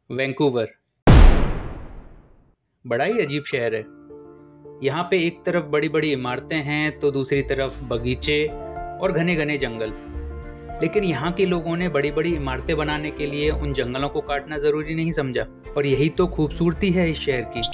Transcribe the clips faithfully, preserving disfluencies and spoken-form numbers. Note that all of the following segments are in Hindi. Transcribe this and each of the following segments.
वैंकूवर बड़ा ही अजीब शहर है। यहाँ पे एक तरफ बड़ी बड़ी इमारतें हैं तो दूसरी तरफ बगीचे और घने घने जंगल। लेकिन यहाँ के लोगों ने बड़ी बड़ी इमारतें बनाने के लिए उन जंगलों को काटना जरूरी नहीं समझा, और यही तो खूबसूरती है इस शहर की।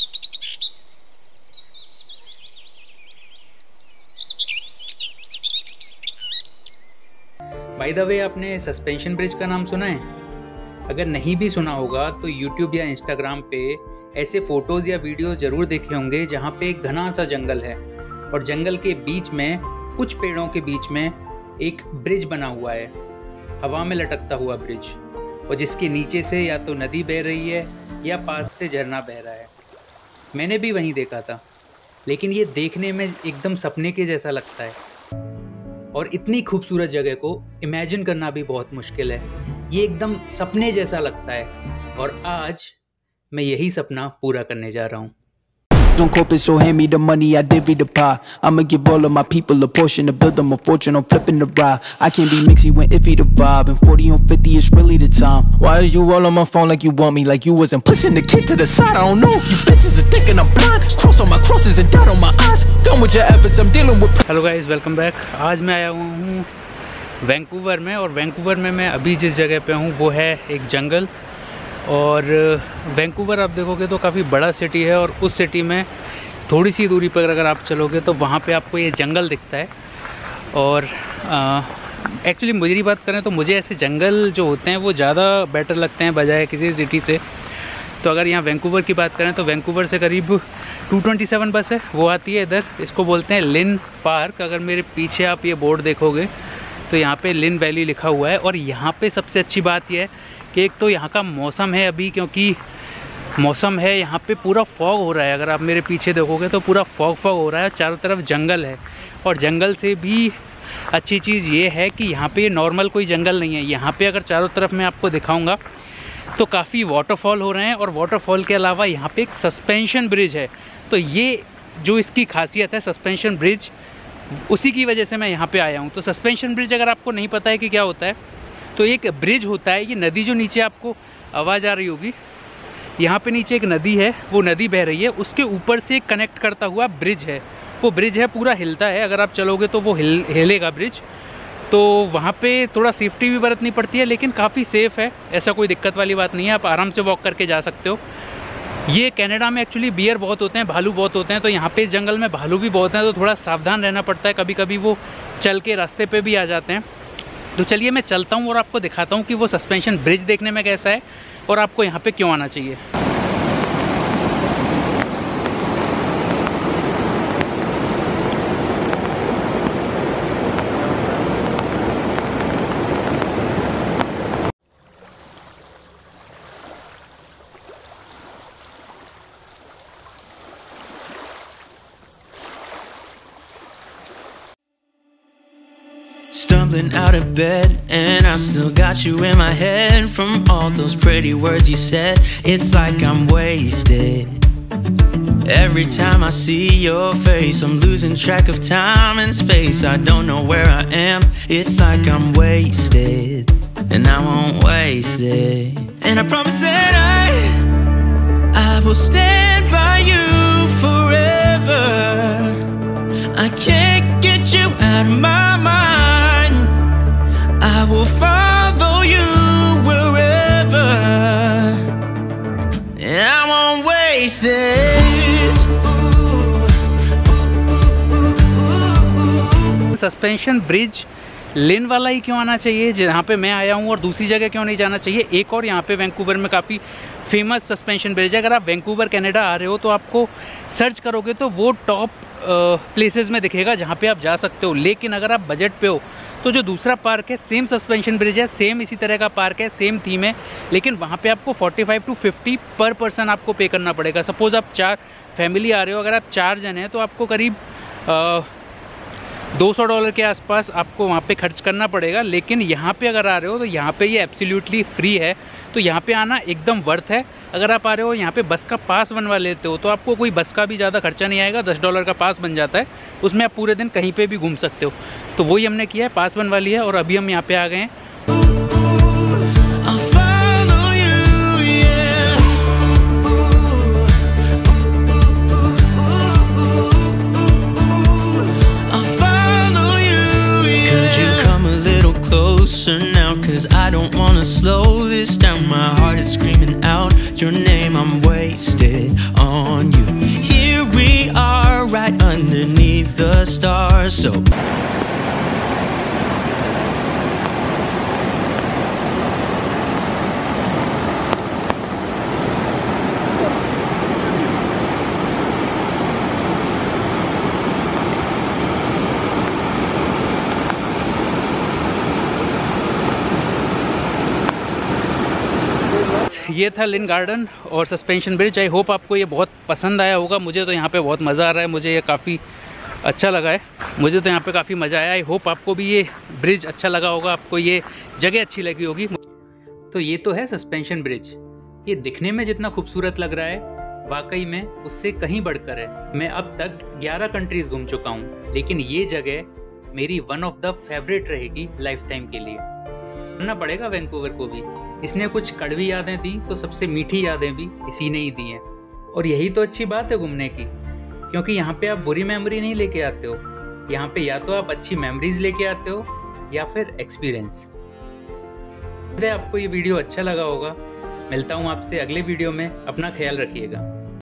बाय द वे, आपने सस्पेंशन ब्रिज का नाम सुना है? अगर नहीं भी सुना होगा तो यूट्यूब या इंस्टाग्राम पे ऐसे फोटोज या वीडियो जरूर देखे होंगे जहाँ पे एक घना सा जंगल है और जंगल के बीच में कुछ पेड़ों के बीच में एक ब्रिज बना हुआ है, हवा में लटकता हुआ ब्रिज, और जिसके नीचे से या तो नदी बह रही है या पास से झरना बह रहा है। मैंने भी वहीं देखा था, लेकिन ये देखने में एकदम सपने के जैसा लगता है, और इतनी खूबसूरत जगह को इमेजिन करना भी बहुत मुश्किल है। ये एकदम सपने जैसा लगता है, और आज मैं यही सपना पूरा करने जा रहा हूँ। Don't copy, so hand me the money, I divvy the pie. I'ma give all of my people a portion to build them a fortune on flipping the ride. I can't be mixy when iffy the vibe, and forty on fifty is really the time. Why are you all on my phone like you want me, like you wasn't pushing the kid to the side? I don't know if you bitches are thinking I'm blind. Cross on my crosses and doubt on my eyes. Done with your efforts, I'm dealing with. Hello guys, welcome back. आज मैं आया हुआ हूँ वैंकूवर में, और वैंकूवर में मैं अभी जिस जगह पे हूँ वो है एक जंगल। और वैंकूवर आप देखोगे तो काफ़ी बड़ा सिटी है, और उस सिटी में थोड़ी सी दूरी पर अगर आप चलोगे तो वहाँ पे आपको ये जंगल दिखता है। और एक्चुअली मुझे बात करें तो मुझे ऐसे जंगल जो होते हैं वो ज़्यादा बेटर लगते हैं बजाय किसी सिटी से। तो अगर यहाँ वैंकूवर की बात करें तो वैंकूवर से करीब दो सौ सत्ताईस बस है, वो आती है इधर। इसको बोलते हैं लिन पार्क। अगर मेरे पीछे आप ये बोर्ड देखोगे तो यहाँ पे लिन वैली लिखा हुआ है। और यहाँ पे सबसे अच्छी बात यह है कि एक तो यहाँ का मौसम है अभी, क्योंकि मौसम है यहाँ पे पूरा फॉग हो रहा है। अगर आप मेरे पीछे देखोगे तो पूरा फॉग फॉग हो रहा है, चारों तरफ जंगल है। और जंगल से भी अच्छी चीज़ ये है कि यहाँ पे नॉर्मल कोई जंगल नहीं है। यहाँ पे अगर चारों तरफ मैं आपको दिखाऊंगा तो काफ़ी वाटरफॉल हो रहे हैं, और वाटरफॉल के अलावा यहाँ पे एक सस्पेंशन ब्रिज है। तो ये जो इसकी खासियत है सस्पेंशन ब्रिज, उसी की वजह से मैं यहाँ पे आया हूँ। तो सस्पेंशन ब्रिज अगर आपको नहीं पता है कि क्या होता है, तो एक ब्रिज होता है। ये नदी जो नीचे आपको आवाज़ आ रही होगी, यहाँ पे नीचे एक नदी है, वो नदी बह रही है, उसके ऊपर से कनेक्ट करता हुआ ब्रिज है। वो ब्रिज है पूरा हिलता है, अगर आप चलोगे तो वो हिल हिलेगा ब्रिज। तो वहाँ पे थोड़ा सेफ्टी भी बरतनी पड़ती है, लेकिन काफ़ी सेफ़ है, ऐसा कोई दिक्कत वाली बात नहीं है। आप आराम से वॉक करके जा सकते हो। ये कनाडा में एक्चुअली बियर बहुत होते हैं, भालू बहुत होते हैं, तो यहाँ पे इस जंगल में भालू भी बहुत हैं, तो थोड़ा सावधान रहना पड़ता है। कभी कभी वो चल के रास्ते पे भी आ जाते हैं। तो चलिए मैं चलता हूँ और आपको दिखाता हूँ कि वो सस्पेंशन ब्रिज देखने में कैसा है और आपको यहाँ पे क्यों आना चाहिए। Stumbling out of bed, and I still got you in my head from all those pretty words you said. It's like I'm wasted. Every time I see your face, I'm losing track of time and space. I don't know where I am. It's like I'm wasted, and I won't waste it. And I promise that I, I will stand by you forever. I can't get you out of my mind. I will follow you wherever, and I won't waste this. Suspension bridge Lynn वाला ही क्यों आना चाहिए जहाँ पे मैं आया हूँ, और दूसरी जगह क्यों नहीं जाना चाहिए? एक और यहाँ पे वैंकूवर में काफ़ी फेमस सस्पेंशन ब्रिज है। अगर आप वैंकूवर कनाडा आ रहे हो तो आपको सर्च करोगे तो वो टॉप प्लेसेस में दिखेगा जहाँ पे आप जा सकते हो। लेकिन अगर आप बजट पे हो तो जो दूसरा पार्क है, सेम सस्पेंशन ब्रिज है, सेम इसी तरह का पार्क है, सेम थीम है, लेकिन वहाँ पे आपको पैंतालीस टू पचास पर पर्सन आपको पे करना पड़ेगा। सपोज़ आप चार फैमिली आ रहे हो, अगर आप चार जन हैं तो आपको करीब आ, दो सौ डॉलर के आसपास आपको वहाँ पे खर्च करना पड़ेगा। लेकिन यहाँ पे अगर आ रहे हो तो यहाँ पे ये एब्सोल्युटली फ्री है, तो यहाँ पे आना एकदम वर्थ है। अगर आप आ रहे हो यहाँ पे बस का पास बनवा लेते हो तो आपको कोई बस का भी ज़्यादा खर्चा नहीं आएगा, दस डॉलर का पास बन जाता है, उसमें आप पूरे दिन कहीं पे भी घूम सकते हो। तो वही हमने किया है, पास बनवा लिया है, और अभी हम यहाँ पे आ गए हैं। cause I don't wanna slow this down. My heart is screaming out your name. I'm wasted on you. Here we are, right underneath the stars. So ये था लिन गार्डन और सस्पेंशन ब्रिज। आई होप आपको ये बहुत पसंद आया होगा। मुझे तो यहाँ पे बहुत मज़ा आ रहा है, मुझे ये काफ़ी अच्छा लगा है। मुझे तो यहाँ पे काफ़ी मज़ा आया। आई होप आपको भी ये ब्रिज अच्छा लगा होगा, आपको ये जगह अच्छी लगी होगी। तो ये तो है सस्पेंशन ब्रिज। ये दिखने में जितना खूबसूरत लग रहा है, वाकई में उससे कहीं बढ़कर है। मैं अब तक ग्यारह कंट्रीज़ घूम चुका हूँ, लेकिन ये जगह मेरी वन ऑफ द फेवरेट रहेगी लाइफ टाइम के लिए। करना पड़ेगा वैंकूवर को भी। इसने कुछ कड़वी यादें दी तो सबसे मीठी यादें भी इसी ने ही दी हैं। और यही तो अच्छी बात है घूमने की, क्योंकि यहाँ पे आप बुरी मेमोरी नहीं लेके आते हो। यहाँ पे या तो आप अच्छी मेमोरीज लेके आते हो या फिर एक्सपीरियंस। आपको ये वीडियो अच्छा लगा होगा। मिलता हूँ आपसे अगले वीडियो में। अपना ख्याल रखिएगा।